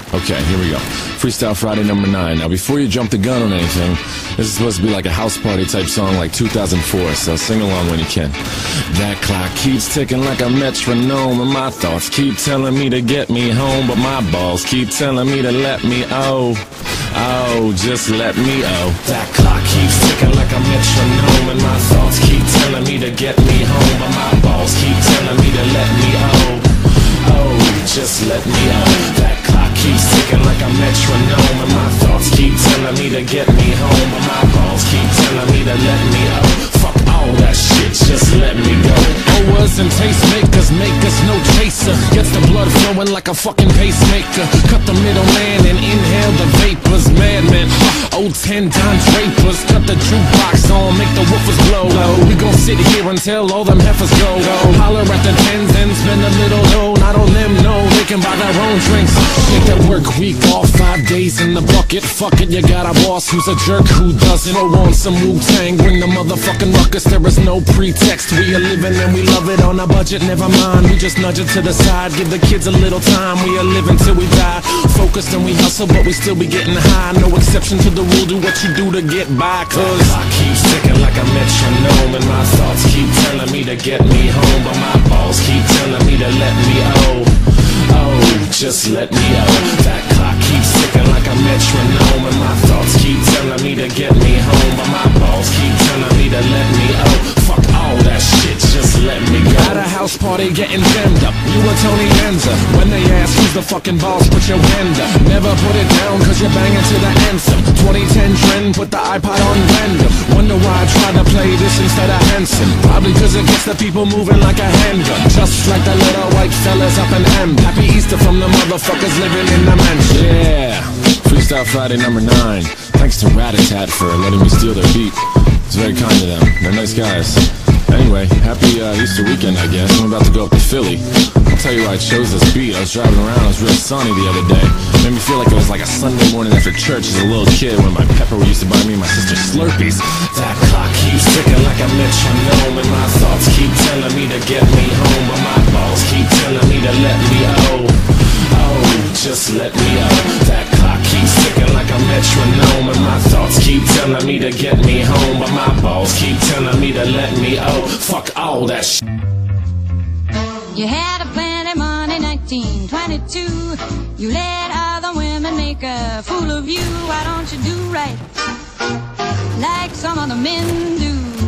Okay, here we go. Freestyle Friday number 9. Now, before you jump the gun on anything, this is supposed to be like a house party type song like 2004, so sing along when you can. That clock keeps ticking like a metronome, and my thoughts keep telling me to get me home, but my balls keep telling me to let me just let me That clock keeps ticking like a metronome, and my thoughts keep telling me to get me home, but my balls keep telling me to let me just let me That clock keeps ticking like a metronome, and my thoughts keep telling me to get me home, but my balls keep telling me to let me Fuck all that shit, just let me go. Owers and tastemakers make us no chaser. Gets the blood flowing like a fucking pacemaker. Cut the middleman and inhale the vapors. Madmen, old 10 Don Drapers. Cut the jukebox on, make the woofers blow. We gon' sit here until all them heifers go. Holler at the tens and spend a little dough. Not on them, no, they can buy their own drinks. Take that work week off, 5 days in the bucket. Fuck it, you got a boss who's a jerk who doesn't. Throw on some Wu-Tang, bring the motherfucking ruckus. There is no pretext, we are living and we love it on a budget. Never mind, we just nudge it to the side. Give the kids a little time, we are living till we die. Focused and we hustle, but we still be getting high. No exception to the rule, do what you do to get by. Cause I keep ticking like a metronome, and my thoughts keep telling me to get me home, but my balls keep telling me to let me just let me That clock keeps ticking like a metronome, and my thoughts keep telling me to get me home, but my balls keep telling me to let me fuck all that shit, just let me go. At a house party getting jammed up, you and Tony Danza. When they ask who's the fucking boss, put your hand up. Never put it down cause you're banging to the anthem. 2010 trend, put the iPod on random. Wonder why I try to play this instead of Hanson. Probably cause it gets the people moving like a handgun. Just like the little white fellas up in M. Happy Easter from the motherfuckers living in the mansion. Yeah, Freestyle Friday number 9. Thanks to Rat-a-Tat for letting me steal their beat. It's very kind of them. They're nice guys. Anyway, happy Easter weekend, I guess. I'm about to go up to Philly. I'll tell you why I chose this beat. I was driving around, it was real sunny the other day. Made me feel like it was like a Sunday morning after church as a little kid when my pepper used to buy me and my sister Slurpees. That clock keeps ticking like a metronome, and my thoughts keep telling me to get me home, but my balls keep telling me to let me just let me That clock keeps ticking like a metronome, and my thoughts keep telling me to get me home, but my balls keep telling me to let me fuck all that shit. You had a plenty money, 1922. You let other women make a fool of you. Why don't you do right like some other men do?